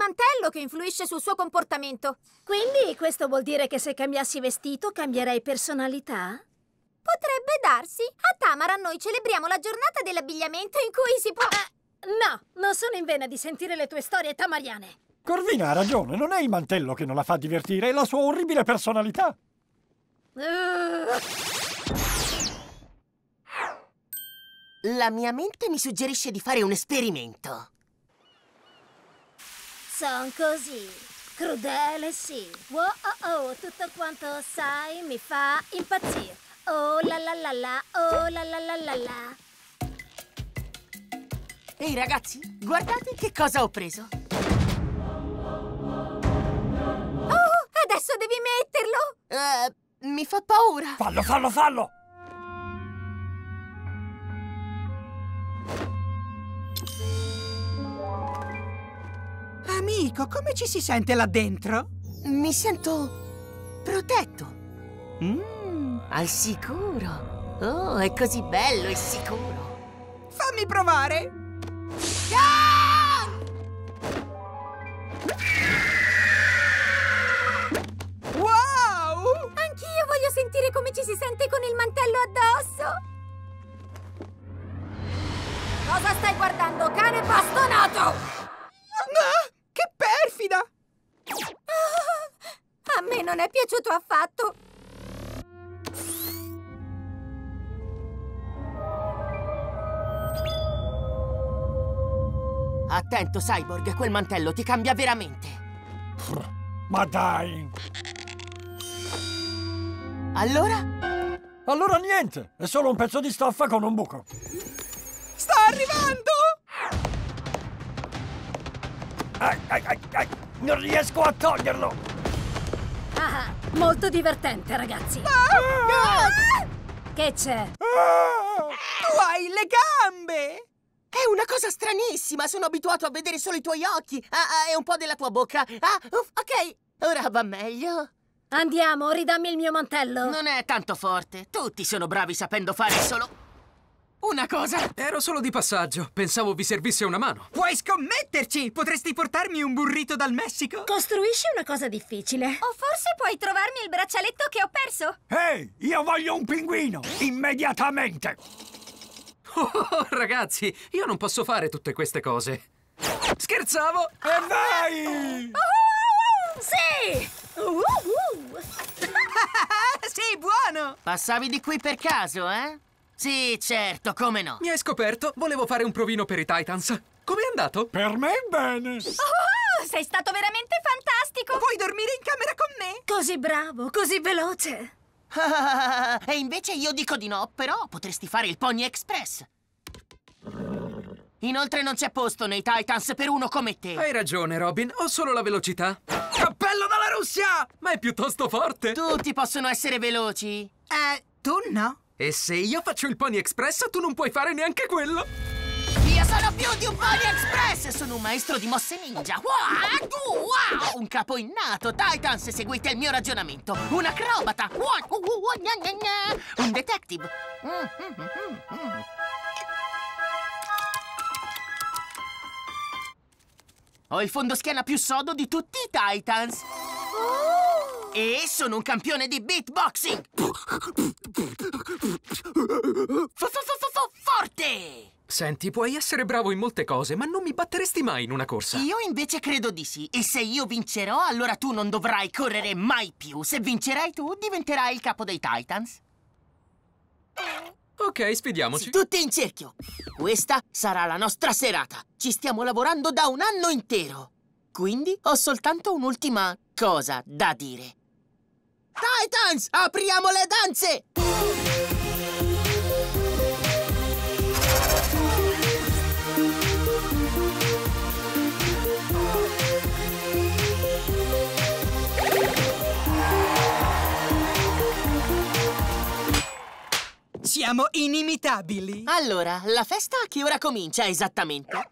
mantello che influisce sul suo comportamento. Quindi questo vuol dire che se cambiassi vestito cambierei personalità? Potrebbe darsi. A Tamara noi celebriamo la giornata dell'abbigliamento in cui si può... No, non sono in vena di sentire le tue storie tamariane. Corvina ha ragione, non è il mantello che non la fa divertire, è la sua orribile personalità. La mia mente mi suggerisce di fare un esperimento. Son così, crudele sì. Tutto quanto sai mi fa impazzire. Oh la la la la, oh la la la la la. Ehi ragazzi, guardate che cosa ho preso. Oh, adesso devi metterlo! Mi fa paura. Fallo, fallo, fallo! Amico, come ci si sente là dentro? Mi sento protetto. Al sicuro. Oh, è così bello e sicuro. Fammi provare! Ah! Wow! Anch'io voglio sentire come ci si sente con il mantello addosso! Cosa stai guardando, cane bastonato? Ah, che perfida! A me non è piaciuto affatto! Attento, Cyborg, quel mantello ti cambia veramente. Ma dai! Allora? Allora niente, è solo un pezzo di stoffa con un buco. Sta arrivando! Non riesco a toglierlo! Ah, molto divertente, ragazzi. Che c'è? Tu hai le gambe! È una cosa stranissima, sono abituato a vedere solo i tuoi occhi. E un po' della tua bocca. Ok, ora va meglio. Andiamo, ridammi il mio mantello. Non è tanto forte. Tutti sono bravi sapendo fare solo una cosa. Ero solo di passaggio. Pensavo vi servisse una mano. Puoi scommetterci! Potresti portarmi un burrito dal Messico? Costruisci una cosa difficile. O forse puoi trovarmi il braccialetto che ho perso? Ehi, io voglio un pinguino! Immediatamente! Oh, ragazzi, io non posso fare tutte queste cose. Scherzavo! E vai! Sì! Sì, buono! Passavi di qui per caso, eh? Sì, certo, come no. Mi hai scoperto? Volevo fare un provino per i Titans. Com'è andato? Per me bene! Oh, sei stato veramente fantastico! Vuoi dormire in camera con me? Così bravo, così veloce. E invece io dico di no, però potresti fare il Pony Express. Inoltre non c'è posto nei Titans per uno come te. Hai ragione, Robin. Ho solo la velocità. Cappello dalla Russia! Ma è piuttosto forte. Tutti possono essere veloci. Tu no? E se io faccio il Pony Express, tu non puoi fare neanche quello. Io sono più di un Pony Express! Sono un maestro di mosse ninja! Wow! Un capo innato! Titans, seguite il mio ragionamento! Un acrobata! Un detective! Ho il fondoschiena più sodo di tutti i Titans! E sono un campione di beatboxing! Forte! Senti, puoi essere bravo in molte cose, ma non mi batteresti mai in una corsa. Io invece credo di sì. E se io vincerò, allora tu non dovrai correre mai più. Se vincerai tu, diventerai il capo dei Titans. Ok, sfidiamoci. Tutti in cerchio. Questa sarà la nostra serata. Ci stiamo lavorando da un anno intero. Quindi ho soltanto un'ultima cosa da dire. Titans, apriamo le danze! Siamo inimitabili. Allora, la festa a che ora comincia esattamente?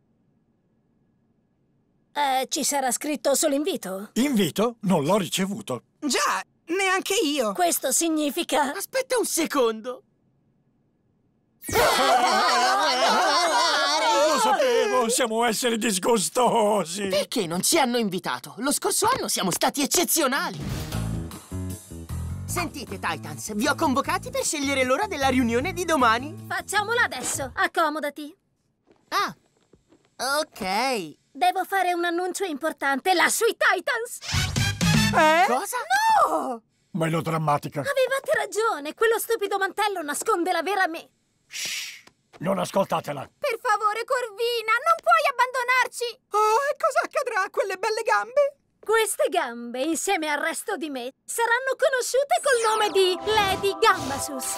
Ci sarà scritto solo invito? Invito? Non l'ho ricevuto. Già, neanche io. Questo significa... Aspetta un secondo. Lo sapevo! possiamo essere disgustosi! Perché non ci hanno invitato? Lo scorso anno siamo stati eccezionali! Sentite, Titans, vi ho convocati per scegliere l'ora della riunione di domani. Facciamola adesso. Accomodati. Ah, ok. Devo fare un annuncio importante lassù i Titans. Cosa? No! Melodrammatica. Avevate ragione. Quello stupido mantello nasconde la vera me. Non ascoltatela. Per favore, Corvina, non puoi abbandonarci! Oh, e cosa accadrà a quelle belle gambe? Queste gambe, insieme al resto di me, saranno conosciute col nome di Lady Gambasus.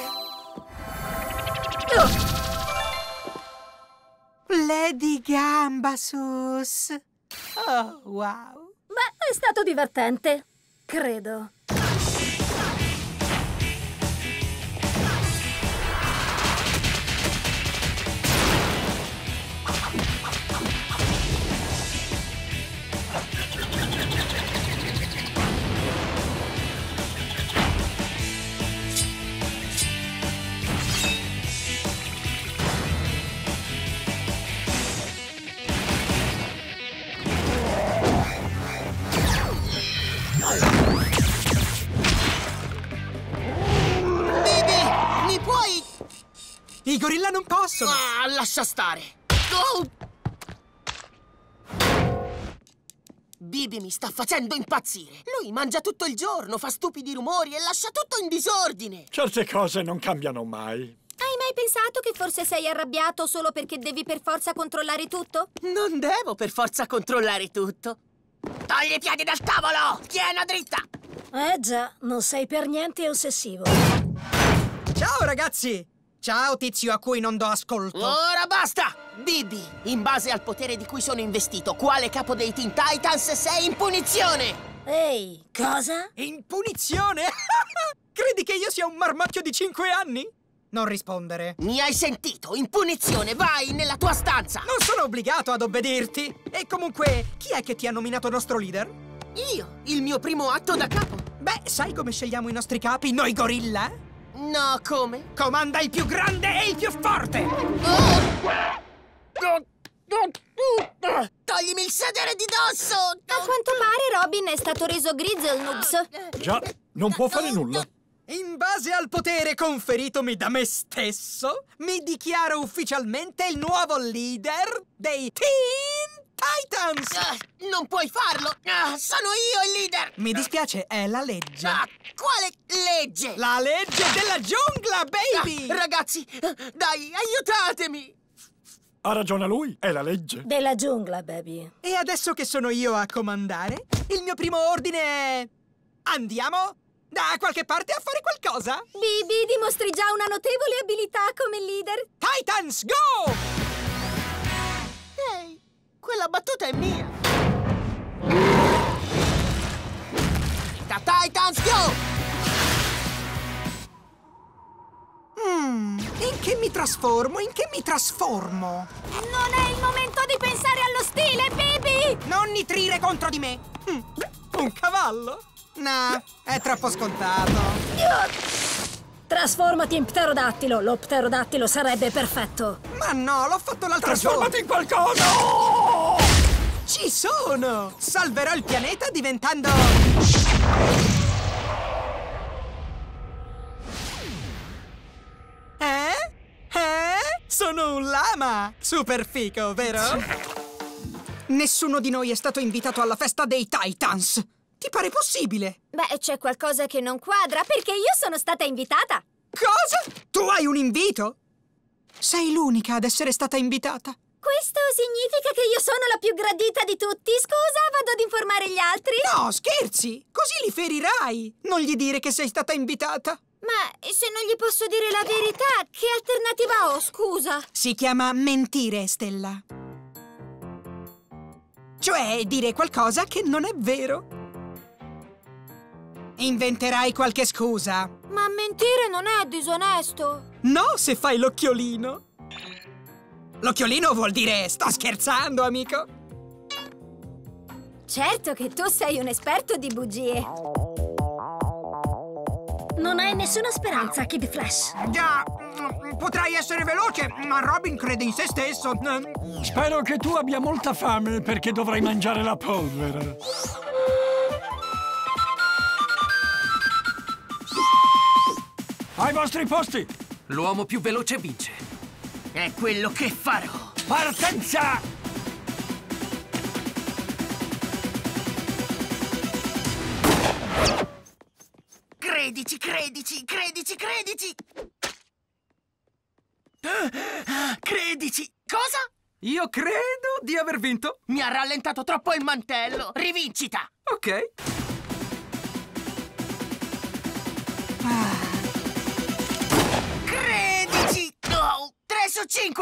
Lady Gambasus. Oh, wow. Beh, è stato divertente. Credo. Mi puoi... I gorilla non possono. Ah, lascia stare. Oh! Bibi mi sta facendo impazzire. Lui mangia tutto il giorno, fa stupidi rumori e lascia tutto in disordine. Certe cose non cambiano mai. Hai mai pensato che forse sei arrabbiato solo perché devi per forza controllare tutto? Non devo per forza controllare tutto. Togli i piedi dal tavolo! Schiena dritta! Già, non sei per niente ossessivo. Ciao, ragazzi. Ciao, tizio a cui non do ascolto. Ora basta! Bibi, in base al potere di cui sono investito, quale capo dei Teen Titans sei in punizione? Ehi, cosa? In punizione? Credi che io sia un marmocchio di 5 anni? Non rispondere. Mi hai sentito? In punizione, vai nella tua stanza! Non sono obbligato ad obbedirti. E comunque, chi è che ti ha nominato nostro leader? Io, il mio primo atto da capo. Beh, sai come scegliamo i nostri capi, noi gorilla? No, come? Comanda il più grande e il più forte! Toglimi il sedere di dosso! A quanto pare Robin è stato reso Grizzle Noobs. Già, non può fare nulla. In base al potere conferitomi da me stesso, mi dichiaro ufficialmente il nuovo leader dei Teen Titans! Non puoi farlo! Sono io il leader! Mi dispiace, è la legge. Quale legge? La legge della giungla, baby! Ragazzi, dai, aiutatemi! Ha ragione lui, è la legge. Della giungla, baby. E adesso che sono io a comandare, il mio primo ordine è... Andiamo da qualche parte a fare qualcosa? Bibi, dimostri già una notevole abilità come leader. Titans, go! Ehi, quella battuta è mia! Da Titans, go! In che mi trasformo? In che mi trasformo? Non è il momento di pensare allo stile, Bibi! Non nitrire contro di me! Un cavallo? No, è troppo scontato. Trasformati in pterodattilo. Lo pterodattilo sarebbe perfetto. Ma no, l'ho fatto l'altro giorno. Trasformati in qualcosa! Ci sono! Salverò il pianeta diventando... Sono un lama! Super fico, vero? Nessuno di noi è stato invitato alla festa dei Titans. Ti pare possibile? Beh, c'è qualcosa che non quadra, perché io sono stata invitata. Cosa? Tu hai un invito? Sei l'unica ad essere stata invitata. Questo significa che io sono la più gradita di tutti. Scusa, vado ad informare gli altri. No, scherzi! Così li ferirai! Non gli dire che sei stata invitata. Ma se non gli posso dire la verità, che alternativa ho, scusa? Si chiama mentire, Stella. Cioè, dire qualcosa che non è vero. Inventerai qualche scusa. Ma mentire non è disonesto. No, se fai l'occhiolino. L'occhiolino vuol dire sto scherzando, amico. Certo che tu sei un esperto di bugie. Non hai nessuna speranza, Kid Flash. Già, Potrai essere veloce, ma Robin crede in se stesso. Spero che tu abbia molta fame, perché dovrai mangiare la polvere. Ai vostri posti! L'uomo più veloce vince. È quello che farò. Partenza! Credici, credici, credici, credici! Credici! Cosa? Io credo di aver vinto. Mi ha rallentato troppo il mantello! Rivincita! Ok. Credici! No! 3 su 5!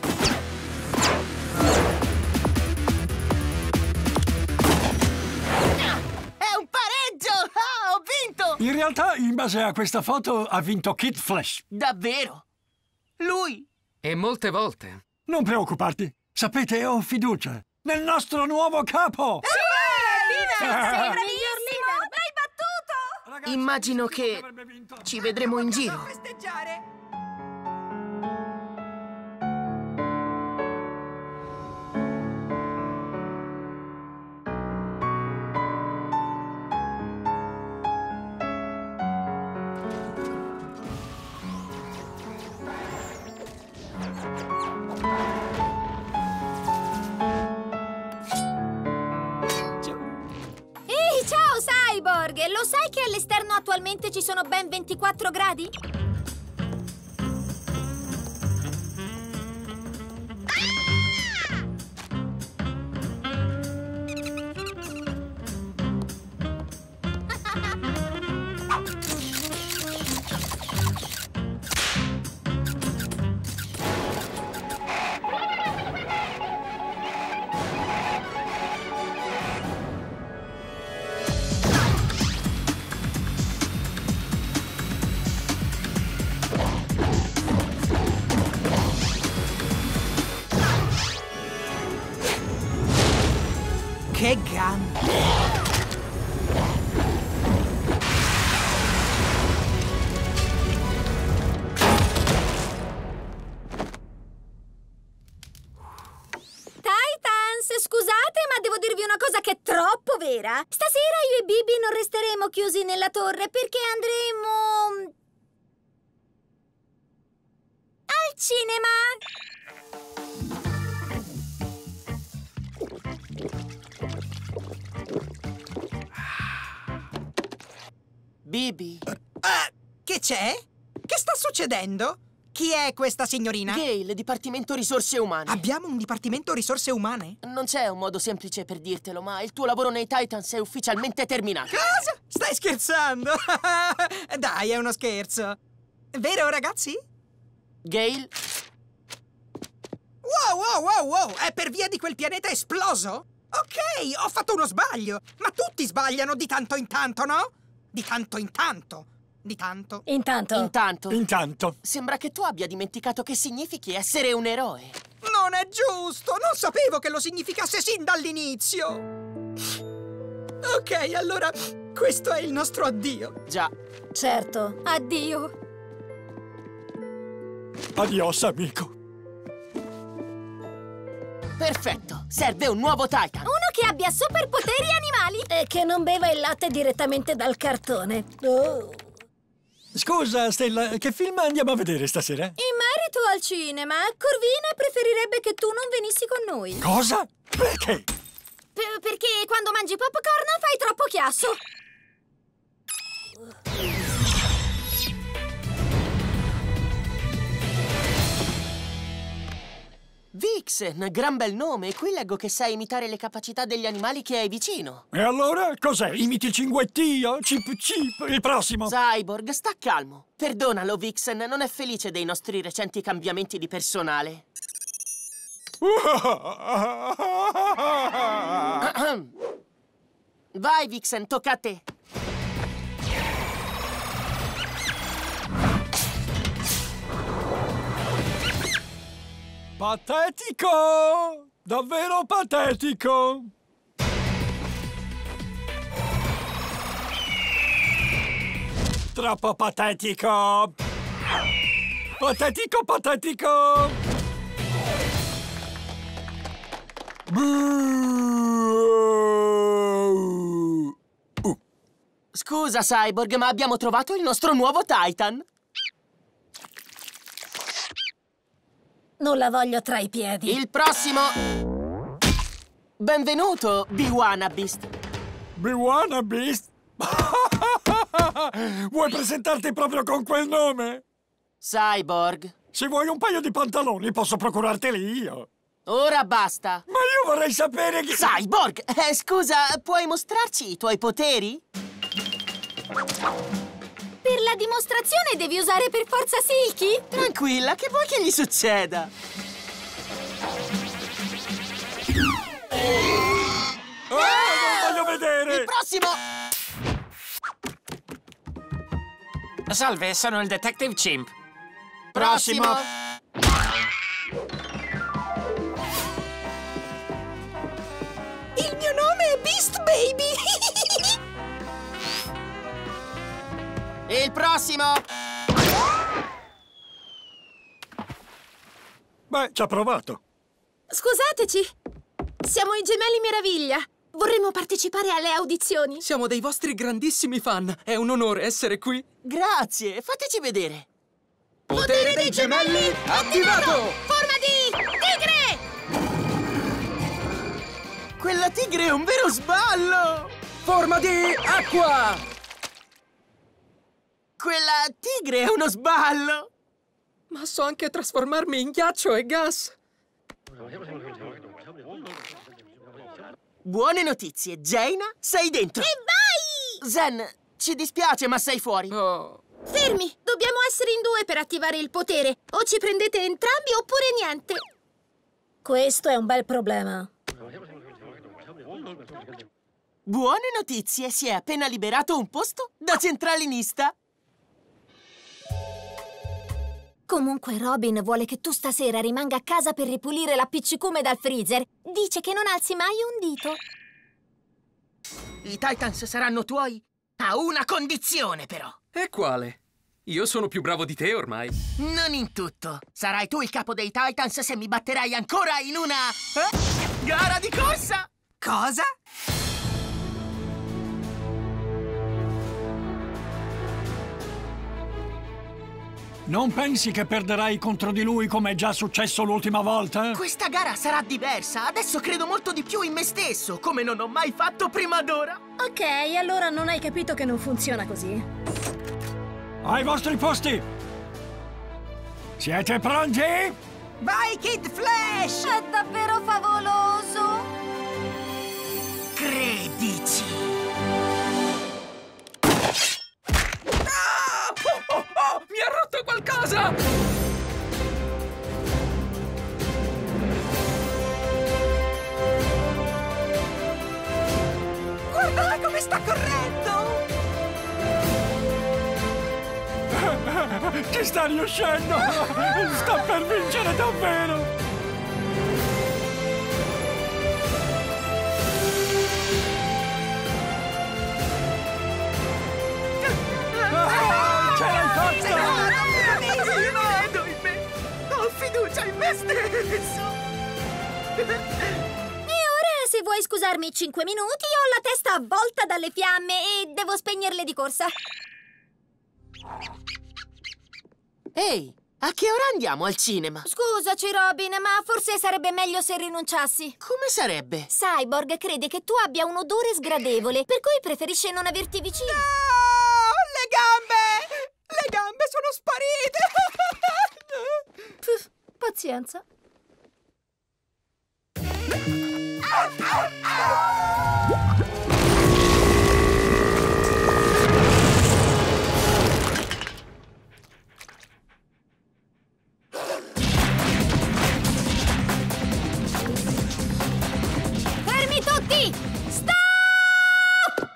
È un pareggio! Ah, ho vinto! In realtà, in base a questa foto, ha vinto Kid Flash. Davvero? Lui? E molte volte. Non preoccuparti. Sapete, ho fiducia nel nostro nuovo capo! Sei bravissimo! L'hai battuto! Ragazzi, Immagino che avrebbe vinto. ci vedremo in A giro. festeggiare! Ehi, ciao Cyborg! Lo sai che all'esterno attualmente ci sono ben 24 gradi? Che gambe! Titans, scusate, ma devo dirvi una cosa che è troppo vera. Stasera io e Bibi non resteremo chiusi nella torre perché andremo... al cinema. Bibi. Che c'è? Che sta succedendo? Chi è questa signorina? Gale, Dipartimento Risorse Umane. Abbiamo un dipartimento risorse umane? Non c'è un modo semplice per dirtelo, ma il tuo lavoro nei Titans è ufficialmente terminato. Cosa? Stai scherzando? Dai, è uno scherzo. Vero, ragazzi? Gale, Wow! È per via di quel pianeta esploso? Ok, ho fatto uno sbaglio. Ma tutti sbagliano di tanto in tanto, no? Di tanto in tanto. Di tanto. intanto, sembra che tu abbia dimenticato che significhi essere un eroe. Non è giusto! Non sapevo che lo significasse sin dall'inizio! Ok, allora, questo è il nostro addio. Già. Certo. Addio. Adios, amico. Perfetto, serve un nuovo Titan. Uno che abbia superpoteri animali. E che non beva il latte direttamente dal cartone. Oh. Scusa, Stella, che film andiamo a vedere stasera? In merito al cinema, Corvina preferirebbe che tu non venissi con noi. Cosa? Perché? Perché quando mangi popcorn fai troppo chiasso. Vixen, gran bel nome. Qui leggo che sai imitare le capacità degli animali che hai vicino. E allora? Cos'è? Imiti il cinguettio? Cip cip? Il prossimo? Cyborg, sta calmo. Perdonalo, Vixen, non è felice dei nostri recenti cambiamenti di personale. Vai, Vixen, tocca a te. Patetico! Davvero patetico! Troppo patetico! Patetico, patetico! Scusa, Cyborg, ma abbiamo trovato il nostro nuovo Titan. Non la voglio tra i piedi. Il prossimo... Benvenuto, B-Wannabeast. B-Wannabeast? Vuoi presentarti proprio con quel nome? Cyborg. Se vuoi un paio di pantaloni, posso procurarteli io. Ora basta. Ma io vorrei sapere che... Cyborg! Scusa, puoi mostrarci i tuoi poteri? Per la dimostrazione devi usare per forza Silky? Tranquilla, che vuoi che gli succeda? non voglio vedere! Il prossimo! Salve, sono il Detective Chimp. Prossimo! Il mio nome è Beast Baby! Il prossimo! Beh, ci ha provato. Scusateci, siamo i Gemelli Meraviglia. Vorremmo partecipare alle audizioni. Siamo dei vostri grandissimi fan. È un onore essere qui. Grazie, fateci vedere. Potere dei gemelli attivato! Forma di tigre! Quella tigre è un vero sballo! Forma di acqua! Quella tigre è uno sballo! Ma so anche trasformarmi in ghiaccio e gas. Buone notizie, Jaina, sei dentro! E vai! Zen, ci dispiace, ma sei fuori. Oh. Fermi, dobbiamo essere in due per attivare il potere. O ci prendete entrambi oppure niente. Questo è un bel problema. Buone notizie, si è appena liberato un posto da centralinista. Comunque Robin vuole che tu stasera rimanga a casa per ripulire l'appiccicume dal freezer. Dice che non alzi mai un dito. I Titans saranno tuoi a una condizione, però. E quale? Io sono più bravo di te ormai. Non in tutto. Sarai tu il capo dei Titans se mi batterai ancora in una... gara di corsa! Cosa? Non pensi che perderai contro di lui come è già successo l'ultima volta? Questa gara sarà diversa. Adesso credo molto di più in me stesso, come non ho mai fatto prima d'ora. Ok, allora non hai capito che non funziona così. Ai vostri posti! Siete pronti? Vai, Kid Flash! È davvero favoloso! Credici! Mi ha rotto qualcosa! Guardala come sta correndo! Ci sta riuscendo! Sta per vincere davvero! Ce l'hai fatta! Credo in me! Ho fiducia in me stesso! E ora, se vuoi scusarmi 5 minuti, ho la testa avvolta dalle fiamme e devo spegnerle di corsa. Ehi, a che ora andiamo al cinema? Scusaci, Robin, ma forse sarebbe meglio se rinunciassi. Come sarebbe? Cyborg crede che tu abbia un odore sgradevole, per cui preferisce non averti vicino. Le gambe! Le gambe sono sparite! Pff, pazienza. Fermi tutti! Stop!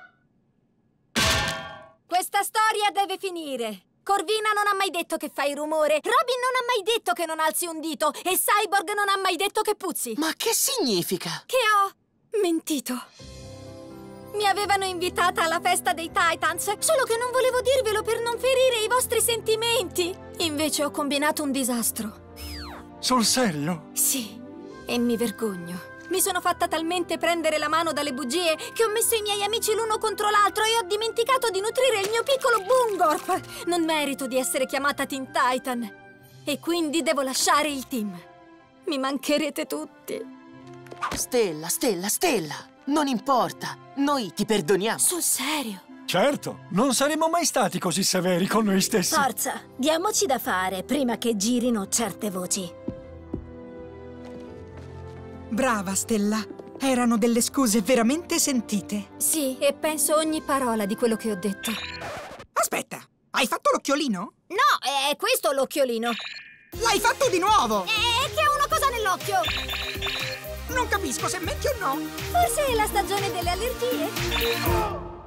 Questa storia deve finire. Corvina non ha mai detto che fai rumore, Robin non ha mai detto che non alzi un dito e Cyborg non ha mai detto che puzzi. Ma che significa? Che ho mentito. Mi avevano invitata alla festa dei Titans, solo che non volevo dirvelo per non ferire i vostri sentimenti. Invece ho combinato un disastro. Sul serio? Sì, e mi vergogno. Mi sono fatta talmente prendere la mano dalle bugie che ho messo i miei amici l'uno contro l'altro e ho dimenticato di nutrire il mio piccolo Bungorp. Non merito di essere chiamata Teen Titan. E quindi devo lasciare il team. Mi mancherete tutti. Stella, non importa. Noi ti perdoniamo. Sul serio? Certo, non saremmo mai stati così severi con noi stessi. Forza, diamoci da fare prima che girino certe voci. Brava, Stella. Erano delle scuse veramente sentite. Sì, e penso ogni parola di quello che ho detto. Aspetta, hai fatto l'occhiolino? No, è questo l'occhiolino. L'hai fatto di nuovo! È che ho una cosa nell'occhio. Non capisco se metti o no. Forse è la stagione delle allergie.